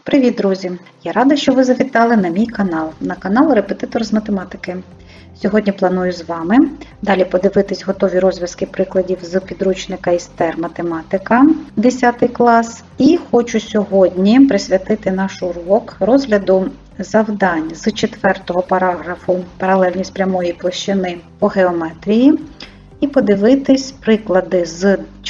Привіт, друзі! Я рада, що ви завітали на мій канал, на канал Репетитор з математики. Сьогодні планую з вами далі подивитись готові розв'язки прикладів з підручника ІСТЕР математика 10 клас. І хочу сьогодні присвятити наш урок розгляду завдань з 4-го параграфу «Паралельність прямої площини по геометрії» і подивитись приклади з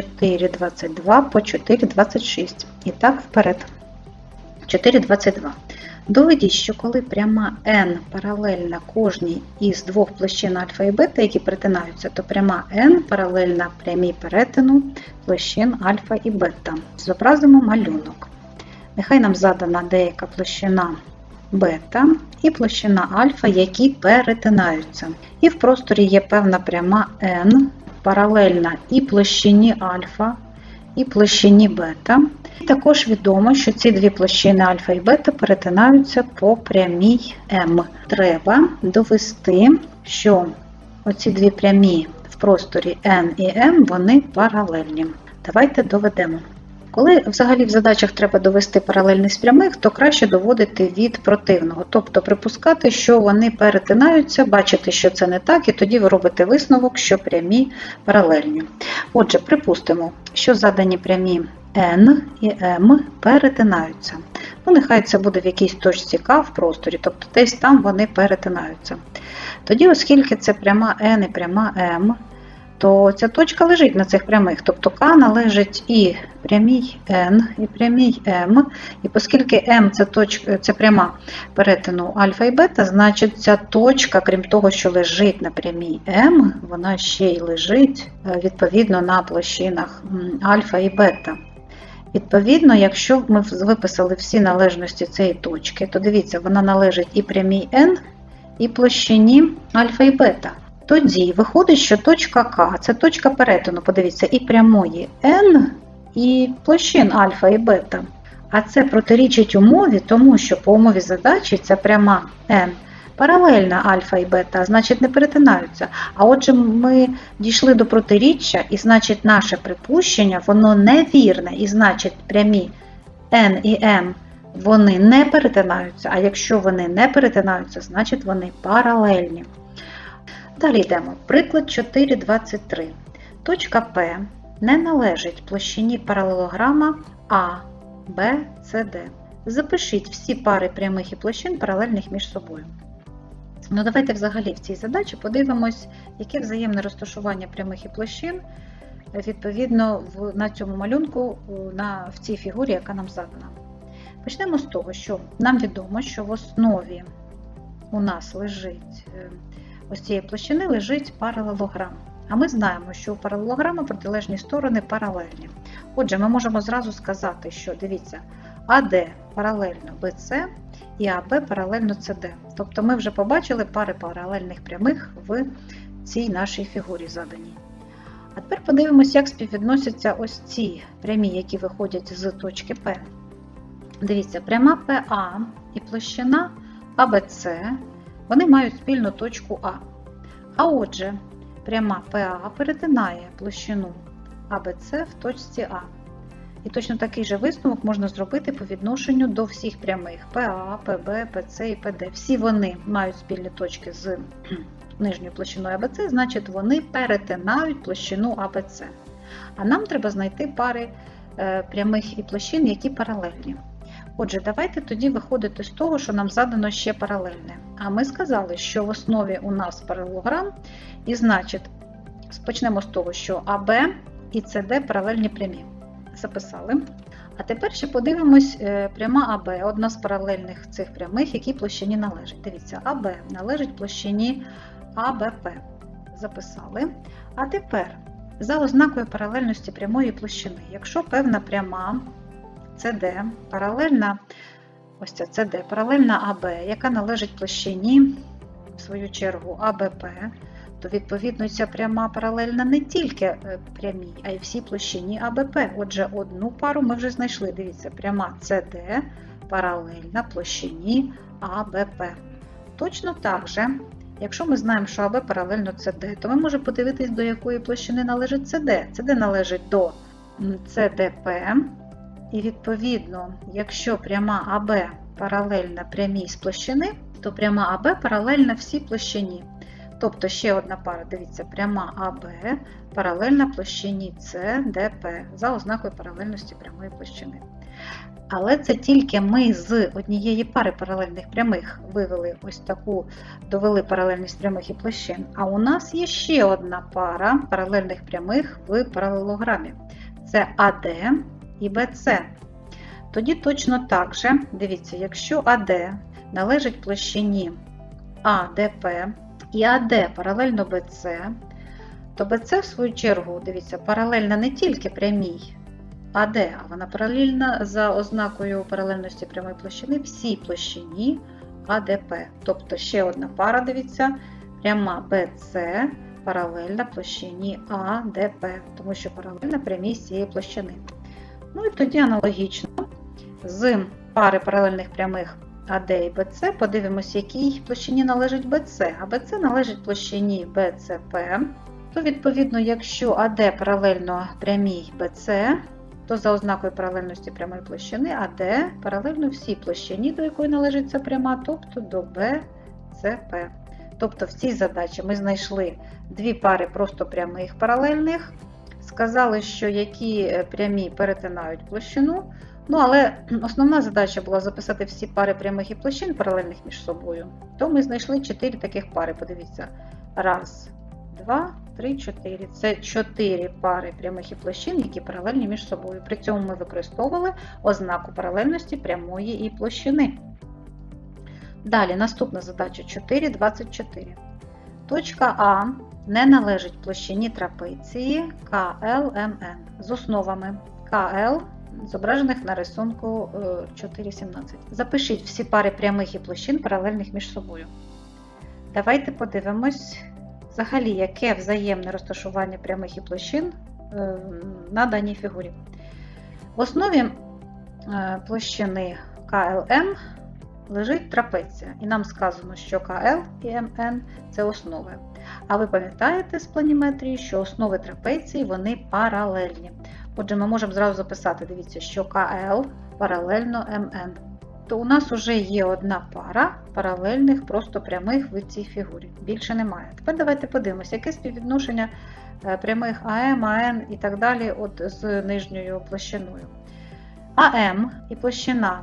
4.22 по 4.26. І так, вперед. 4.22. Доведіть, що коли пряма n паралельна кожній із двох площин альфа і бета, які перетинаються, то пряма n паралельна прямій перетину площин альфа і бета. Зобразимо малюнок. Нехай нам задана деяка площина бета і площина альфа, які перетинаються. І в просторі є певна пряма n паралельна і площині альфа, і площині бета. І також відомо, що ці дві площини альфа і бета перетинаються по прямій М. Треба довести, що оці дві прямі в просторі N і M, вони паралельні. Давайте доведемо. Коли взагалі в задачах треба довести паралельність прямих, то краще доводити від противного. Тобто припускати, що вони перетинаються, бачити, що це не так, і тоді ви робите висновок, що прямі паралельні. Отже, припустимо, що задані прямі N і M перетинаються. Ну, нехай це буде в якійсь точці К в просторі, тобто десь там вони перетинаються. Тоді, оскільки це пряма N і пряма M, то ця точка лежить на цих прямих, тобто К належить і прямій N, і прямій M, і оскільки M це пряма перетину альфа і бета, значить ця точка, крім того, що лежить на прямій M, вона ще й лежить відповідно на площинах альфа і бета. Відповідно, якщо ми виписали всі належності цієї точки, то дивіться, вона належить і прямій N, і площині альфа і бета. Тоді виходить, що точка К – це точка перетину, подивіться, і прямої N, і площин альфа і бета. А це протирічить умові, тому що по умові задачі ця пряма N паралельна альфа і бета, а значить не перетинаються. А отже, ми дійшли до протиріччя, і значить наше припущення, воно невірне, і значить прямі N і M, вони не перетинаються, а якщо вони не перетинаються, значить вони паралельні. Далі йдемо. Приклад 4.23. Точка П не належить площині паралелограма А, Б, С, Д. Запишіть всі пари прямих і площин, паралельних між собою. Ну, давайте взагалі в цій задачі подивимось, яке взаємне розташування прямих і площин відповідно на цьому малюнку, в цій фігурі, яка нам задана. Почнемо з того, що нам відомо, що в основі у нас лежить ось цієї площини лежить паралелограм. А ми знаємо, що у паралелограма протилежні сторони паралельні. Отже, ми можемо зразу сказати, що, дивіться, АД паралельно БЦ і АБ паралельно СД. Тобто ми вже побачили пари паралельних прямих в цій нашій фігурі заданій. А тепер подивимося, як співвідносяться ось ці прямі, які виходять з точки П. Дивіться, пряма ПА і площина АБЦ, вони мають спільну точку А. А отже, пряма ПА перетинає площину АБЦ в точці А. І точно такий же висновок можна зробити по відношенню до всіх прямих ПА, ПБ, ПЦ і ПД. Всі вони мають спільні точки з нижньою площиною АБЦ, значить вони перетинають площину АБЦ. А нам треба знайти пари прямих і площин, які паралельні. Отже, давайте тоді виходити з того, що нам задано ще паралельне. А ми сказали, що в основі у нас паралелограм, і значить, почнемо з того, що АБ і СД паралельні прямі. Записали. А тепер ще подивимось пряма АБ, одна з паралельних цих прямих, які площині належить. Дивіться, АБ належить площині АБП. Записали. А тепер, за ознакою паралельності прямої площини, якщо певна пряма CD паралельна, ось ця CD паралельна АБ, яка належить площині, в свою чергу, АБП, то відповідно ця пряма паралельна не тільки прямій, а й всій площині АБП. Отже, одну пару ми вже знайшли. Дивіться, пряма CD паралельна площині АБП. Точно так же, якщо ми знаємо, що АБ паралельно CD, то ми можемо подивитись, до якої площини належить CD. CD належить до CDP, І відповідно, якщо пряма АБ паралельна прямій з площини, то пряма АБ паралельна всій площині. Тобто ще одна пара, дивіться, пряма АБ паралельна площині СДП за ознакою паралельності прямої площини. Але це тільки ми з однієї пари паралельних прямих вивели ось таку, довели паралельність прямих і площин. А у нас є ще одна пара паралельних прямих в паралелограмі. Це АД і БЦ. Тоді точно так же, дивіться, якщо АД належить площині АДП і АД паралельно БЦ, то БЦ в свою чергу, дивіться, паралельна не тільки прямій АД, а вона паралельна за ознакою паралельності прямої площини всій площині АДП. Тобто ще одна пара, дивіться, пряма БЦ паралельна площині АДП, тому що паралельна прямій з цієї площини. Ну і тоді аналогічно з пари паралельних прямих АД і БЦ подивимося, якій площині належить БЦ. А БЦ належить площині БЦП, то відповідно, якщо АД паралельно прямій БЦ, то за ознакою паралельності прямої площини АД паралельно всій площині, до якої належить ця пряма, тобто до БЦП.Тобто в цій задачі ми знайшли дві пари просто прямих паралельних, сказали, що які прямі перетинають площину, але основна задача була записати всі пари прямих і площин паралельних між собою. То ми знайшли 4 таких пари, подивіться. Раз, 2, 3, 4. Це 4 пари прямих і площин, які паралельні між собою. При цьому ми використовували ознаку паралельності прямої і площини. Далі, наступна задача 4,24. Точка А не належить площині трапеції КЛМН з основами КЛ, зображених на рисунку 4,17. Запишіть всі пари прямих і площин паралельних між собою. Давайте подивимось, взагалі, яке взаємне розташування прямих і площин на даній фігурі. В основі площини КЛМ лежить трапеція. І нам сказано, що КЛ і МН – це основи. А ви пам'ятаєте з планіметрії, що основи трапеції вони паралельні. Отже, ми можемо зразу записати, дивіться, що КЛ паралельно МН. То у нас вже є одна пара паралельних просто прямих в цій фігурі. Більше немає. Тепер давайте подивимося, яке співвідношення прямих АМ, АН і так далі з нижньою площиною. АМ і площина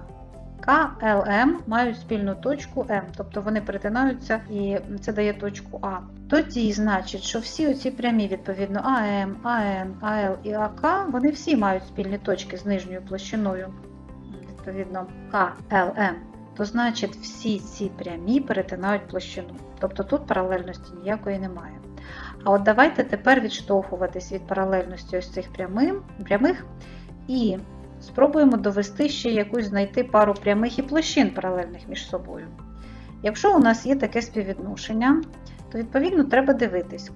КЛМ мають спільну точку М, тобто вони перетинаються і це дає точку А. Тоді, значить, що всі оці прямі, відповідно, АМ, АН, АЛ і АК, вони всі мають спільні точки з нижньою площиною, відповідно, КЛМ. То, значить, всі ці прямі перетинають площину. Тобто тут паралельності ніякої немає. А от давайте тепер відштовхуватись від паралельності ось цих прямих і спробуємо довести ще якусь знайти пару прямих і площин паралельних між собою. Якщо у нас є таке співвідношення, то відповідно треба дивитись,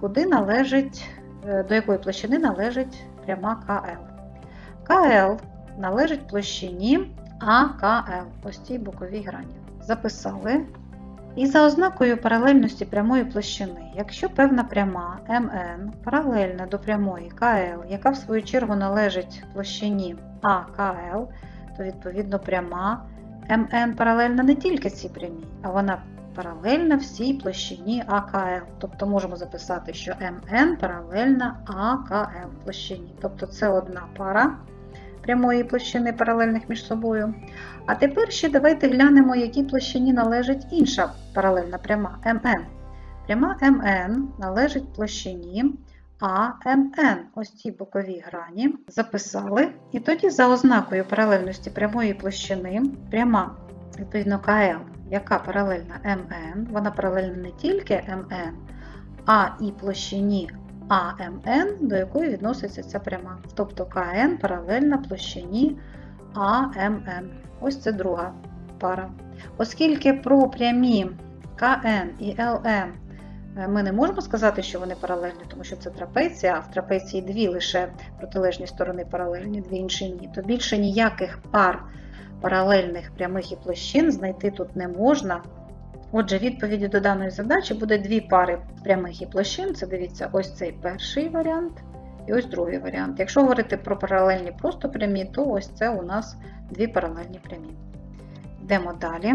до якої площини належить пряма КЛ. КЛ належить площині АКЛ, ось цій боковій грані. Записали. І за ознакою паралельності прямої площини, якщо певна пряма МН паралельна до прямої КЛ, яка в свою чергу належить площині АКЛ, то відповідно пряма МН паралельна не тільки цій прямій, а вона паралельна всій площині АКЛ. Тобто можемо записати, що МН паралельна АКЛ площині. Тобто це одна пара прямої площини паралельних між собою. А тепер ще давайте глянемо, якій площині належить інша паралельна пряма МН. Пряма МН належить площині АМН, ось цій боковій грані. Записали. І тоді за ознакою паралельності прямої площини, пряма, відповідно, КЛ, яка паралельна МН, вона паралельна не тільки МН, а і площині АМН, до якої відноситься ця пряма. Тобто КН паралельна площині АМН. Ось це друга пара. Оскільки про прямі КН і ЛМ ми не можемо сказати, що вони паралельні, тому що це трапеція, а в трапеції дві лише протилежні сторони паралельні, дві інші ні, то більше ніяких пар паралельних прямих і площин знайти тут не можна. Отже, відповіддю до даної задачі буде дві пари прямих і площин. Це, дивіться, ось цей перший варіант. І ось другий варіант. Якщо говорити про паралельні просто прямі, то ось це у нас дві паралельні прямі. Йдемо далі.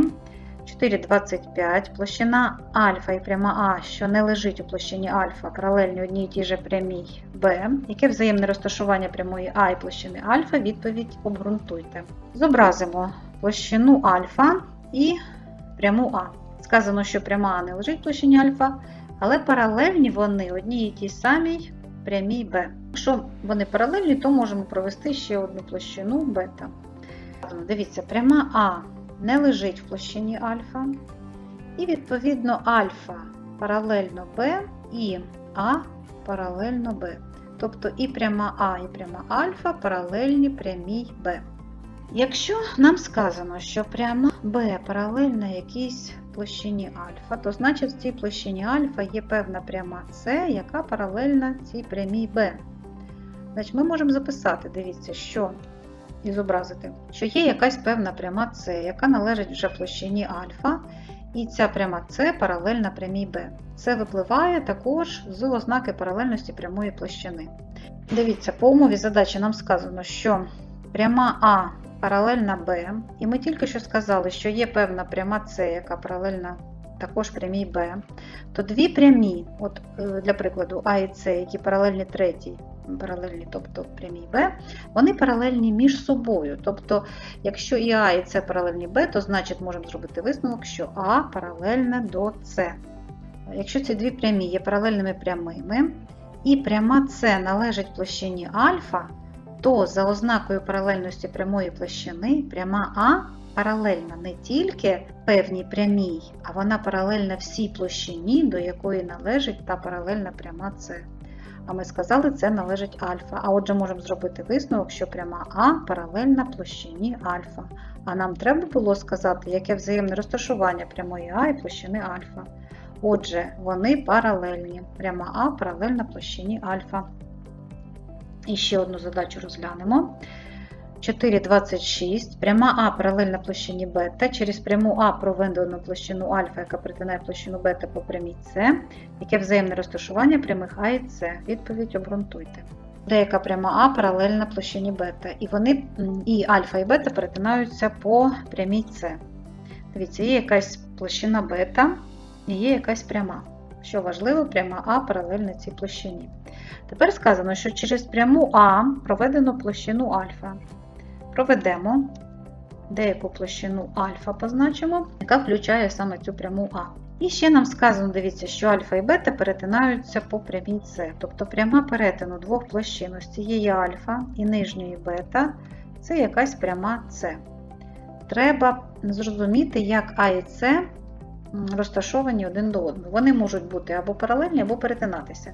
4,25. Площина альфа і пряма А, що не лежить у площині альфа, паралельні одній і тій же прямій Б. Яке взаємне розташування прямої А і площини альфа? Відповідь обґрунтуйте. Зобразимо площину альфа і пряму А. Сказано, що пряма А не лежить в площині альфа, але паралельні вони одній і тій самій прямій Б. Якщо вони паралельні, то можемо провести ще одну площину бета. Дивіться, пряма А не лежить в площині альфа, і відповідно альфа паралельно Б і А паралельно Б. Тобто і пряма А, і пряма альфа паралельні прямій Б. Якщо нам сказано, що пряма Б паралельна якійсь площині альфа, то значить в цій площині альфа є певна пряма С, яка паралельна цій прямій Б. Значить, ми можемо записати, дивіться, що і зобразити, що є якась певна пряма С, яка належить вже площині альфа, і ця пряма С паралельна прямій Б. Це випливає також з ознаки паралельності прямої площини. Дивіться, по умові задачі нам сказано, що пряма А паралельна Б, і ми тільки що сказали, що є певна пряма С, яка паралельна також прямій Б, то дві прямі, от для прикладу А і С, які паралельні третій, паралельні, тобто прямій Б, вони паралельні між собою. Тобто, якщо і А, і С паралельні Б, то значить можемо зробити висновок, що А паралельне до С. Якщо ці дві прямі є паралельними прямими, і пряма С належить площині альфа, то за ознакою паралельності прямої площини пряма А паралельна не тільки певній прямій, а вона паралельна всій площині, до якої належить та паралельна пряма С. А ми сказали, це належить альфа. А отже, можемо зробити висновок, що пряма А паралельна площині альфа. А нам треба було сказати, яке взаємне розташування прямої А і площини альфа. Отже, вони паралельні. Пряма А паралельна площині альфа. І ще одну задачу розглянемо. 4,26. Пряма А паралельна площині бета через пряму А проведену площину альфа, яка перетинає площину бета по прямій С. Яке взаємне розташування прямих А і С? Відповідь обґрунтуйте. Деяка пряма А паралельна площині бета, і вони і альфа і бета перетинаються по прямій С. Дивіться, є якась площина бета і є якась пряма. Що важливо, пряма А паралельна цій площині. Тепер сказано, що через пряму А проведено площину альфа. Проведемо деяку площину альфа позначимо, яка включає саме цю пряму А. І ще нам сказано, дивіться, що альфа і бета перетинаються по прямій С. Тобто пряма перетину двох площин, ось цієї альфа і нижньої бета, це якась пряма С. Треба зрозуміти, як А і С розташовані один до одного. Вони можуть бути або паралельні, або перетинатися.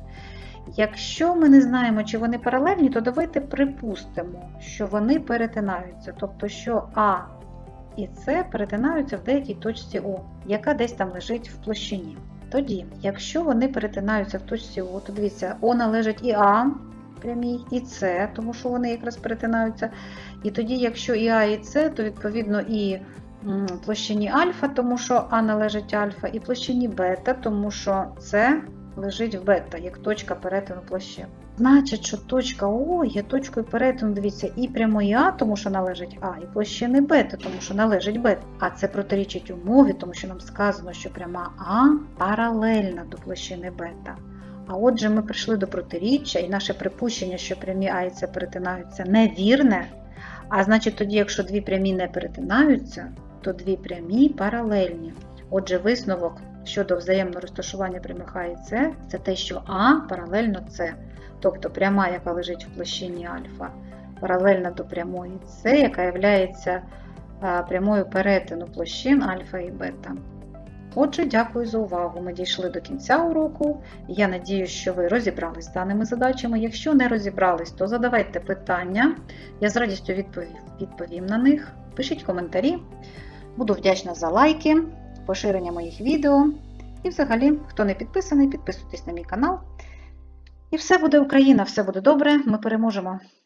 Якщо ми не знаємо, чи вони паралельні, то давайте припустимо, що вони перетинаються. Тобто, що А і С перетинаються в деякій точці О, яка десь там лежить в площині. Тоді, якщо вони перетинаються в точці О, то дивіться, О належить і А прямій, і С, тому що вони якраз перетинаються. І тоді, якщо і А, і С, то відповідно і площині альфа, тому що А належить альфа, і площині бета, тому що С лежить в бета, як точка перетину площин. Значить, що точка О є точкою перетину, дивіться, і прямої А, тому що належить А, і площини бета, тому що належить бета. А це протирічить умові, тому що нам сказано, що пряма А паралельна до площини бета. А отже, ми прийшли до протиріччя, і наше припущення, що прямі А і С перетинаються, невірне. А значить, тоді, якщо дві прямі не перетинаються, то дві прямі паралельні. Отже, висновок щодо взаємного розташування прямих А і С – це те, що А паралельно С. Тобто пряма, яка лежить в площині альфа, паралельна до прямої С, яка є прямою перетину площин альфа і бета. Отже, дякую за увагу. Ми дійшли до кінця уроку. Я надіюсь, що ви розібрались з даними задачами. Якщо не розібрались, то задавайте питання. Я з радістю відповім на них. Пишіть коментарі. Буду вдячна за лайки, поширення моїх відео. І взагалі, хто не підписаний, підписуйтесь на мій канал. І все буде Україна, все буде добре, ми переможемо.